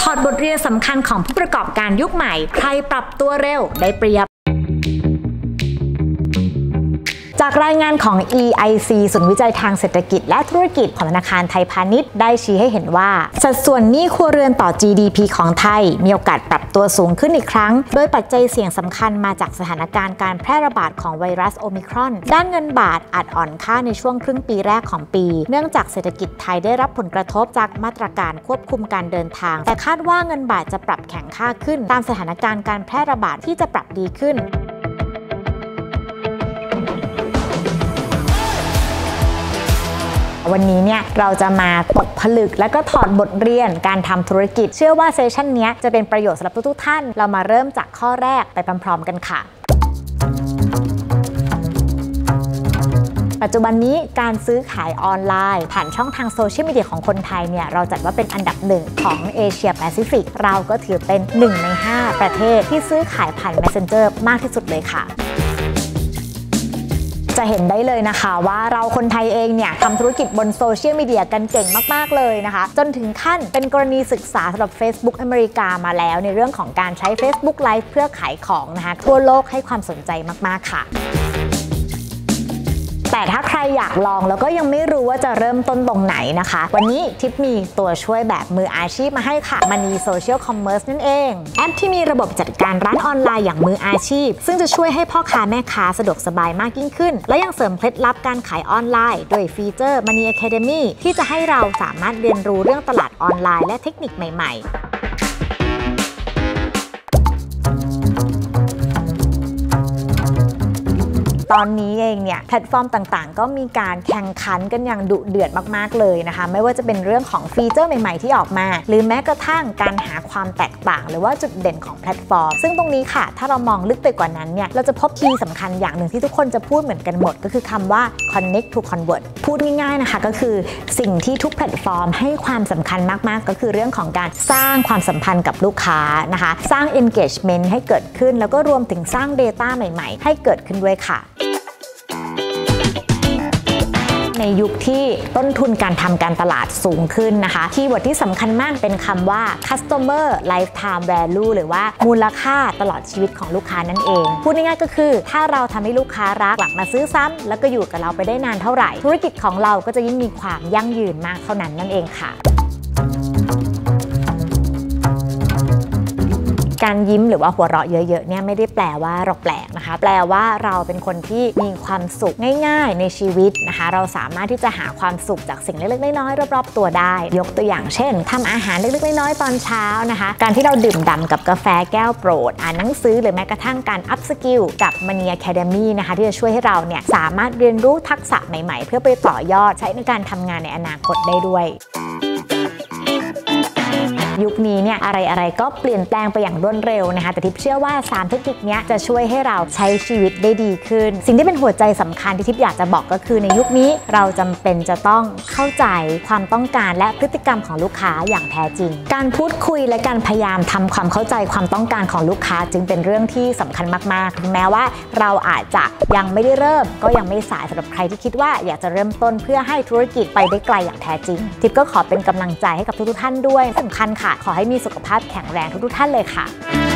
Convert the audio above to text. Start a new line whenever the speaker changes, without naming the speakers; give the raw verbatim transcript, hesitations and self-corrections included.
อดบทเรียนสำคัญของผู้ประกอบการยุคใหม่ใครปรับตัวเร็วได้เปรียบจากรายงานของ อี ไอ ซี ศูนย์วิจัยทางเศรษฐกิจและธุรกิจของธนาคารไทยพาณิชย์ได้ชี้ให้เห็นว่าสัดส่วนหนี้ครัวเรือนต่อ จี ดี พี ของไทยมีโอกาสปรับตัวสูงขึ้นอีกครั้งโดยปัจจัยเสี่ยงสำคัญมาจากสถานการณ์การแพร่ระบาดของไวรัสโอมิครอนด้านเงินบาทอาจอ่อนค่าในช่วงครึ่งปีแรกของปีเนื่องจากเศรษฐกิจไทยได้รับผลกระทบจากมาตรการควบคุมการเดินทางแต่คาดว่าเงินบาทจะปรับแข็งค่าขึ้นตามสถานการณ์การแพร่ระบาดที่จะปรับดีขึ้นวันนี้เนี่ยเราจะมาตกผลึกและก็ถอดบทเรียนการทำธุรกิจเชื่อว่าเซสชันนี้จะเป็นประโยชน์สำหรับทุกๆท่านเรามาเริ่มจากข้อแรกไปพร้อมๆกันค่ะปัจจุบันนี้การซื้อขายออนไลน์ผ่านช่องทางโซเชียลมีเดียของคนไทยเนี่ยเราจัดว่าเป็นอันดับหนึ่งของเอเชียแปซิฟิกเราก็ถือเป็นหนึ่งในห้าประเทศที่ซื้อขายผ่าน Messenger มากที่สุดเลยค่ะจะเห็นได้เลยนะคะว่าเราคนไทยเองเนี่ยทำธุรกิจบนโซเชียลมีเดียกันเก่งมากๆเลยนะคะจนถึงขั้นเป็นกรณีศึกษาสำหรับ Facebook อเมริกามาแล้วในเรื่องของการใช้ Facebook Live เพื่อขายของนะคะทั่วโลกให้ความสนใจมากๆค่ะแต่ถ้าใครอยากลองแล้วก็ยังไม่รู้ว่าจะเริ่มต้นตรงไหนนะคะวันนี้ทิปมีตัวช่วยแบบมืออาชีพมาให้ค่ะมณีโซเชียลคอมเมอร์สนั่นเองแอปที่มีระบบจัดการร้านออนไลน์อย่างมืออาชีพซึ่งจะช่วยให้พ่อค้าแม่ค้าสะดวกสบายมากยิ่งขึ้นและยังเสริมเคล็ดลับการขายออนไลน์โดยฟีเจอร์ Money Academy ที่จะให้เราสามารถเรียนรู้เรื่องตลาดออนไลน์และเทคนิคใหม่ๆตอนนี้เองเนี่ยแพลตฟอร์มต่างๆก็มีการแข่งขันกันอย่างดุเดือดมากๆเลยนะคะไม่ว่าจะเป็นเรื่องของฟีเจอร์ใหม่ๆที่ออกมาหรือแม้กระทั่งการหาความแตกต่างหรือว่าจุดเด่นของแพลตฟอร์มซึ่งตรงนี้ค่ะถ้าเรามองลึกไปกว่านั้นเนี่ยเราจะพบคีย์สำคัญอย่างหนึ่งที่ทุกคนจะพูดเหมือนกันหมดก็คือคำว่า connect to convert พูดง่ายๆนะคะก็คือสิ่งที่ทุกแพลตฟอร์มให้ความสำคัญมากๆก็คือเรื่องของการสร้างความสัมพันธ์กับลูกค้านะคะสร้าง engagement ให้เกิดขึ้นแล้วก็รวมถึงสร้าง data ใหม่ๆให้เกิดขึ้นด้วยค่ะในยุคที่ต้นทุนการทำการตลาดสูงขึ้นนะคะคีย์เวิร์ดที่สำคัญมากเป็นคำว่า customer lifetime value หรือว่ามูลค่าตลอดชีวิตของลูกค้านั่นเองพูดง่ายๆก็คือถ้าเราทำให้ลูกค้ารักกลับมาซื้อซ้ำแล้วก็อยู่กับเราไปได้นานเท่าไหร่ธุรกิจของเราก็จะยิ่งมีความยั่งยืนมากเท่านั้นนั่นเองค่ะการยิ้มหรือว่าหัวเราะเยอะๆเนี่ยไม่ได้แปลว่าเราแปลกนะคะแปลว่าเราเป็นคนที่มีความสุขง่ายๆในชีวิตนะคะเราสามารถที่จะหาความสุขจากสิ่งเล็กๆน้อยๆรอบๆตัวได้ยกตัวอย่างเช่นทำอาหารเล็กๆน้อยๆตอนเช้านะคะการที่เราดื่มด่ำกับกาแฟแก้วโปรดอ่านหนังสือหรือแม้กระทั่งการอัพสกิลกับ Money Academy นะคะที่จะช่วยให้เราเนี่ยสามารถเรียนรู้ทักษะใหม่ๆเพื่อไปต่อยอดใช้ในการทำงานในอนาคตได้ด้วยยุคนี้เนี่ยอะไรๆก็เปลี่ยนแปลงไปอย่างรวดเร็วนะคะแต่ทิพย์เชื่อว่าสามเทคนิคนี้จะช่วยให้เราใช้ชีวิตได้ดีขึ้นสิ่งที่เป็นหัวใจสำคัญที่ทิพย์อยากจะบอกก็คือในยุคนี้เราจำเป็นจะต้องเข้าใจความต้องการและพฤติกรรมของลูกค้าอย่างแท้จริงการพูดคุยและการพยายามทำความเข้าใจความต้องการของลูกค้าจึงเป็นเรื่องที่สำคัญมากๆถึงแม้ว่าเราอาจจะยังไม่ได้เริ่มก็ยังไม่สายสำหรับใครที่คิดว่าอยากจะเริ่มต้นเพื่อให้ธุรกิจไปได้ไกลอย่างแท้จริงทิพย์ก็ขอเป็นกำลังใจให้กับทุกๆท่านด้วยสำคัญค่ะขอให้มีสุขภาพแข็งแรงทุกๆท่านเลยค่ะ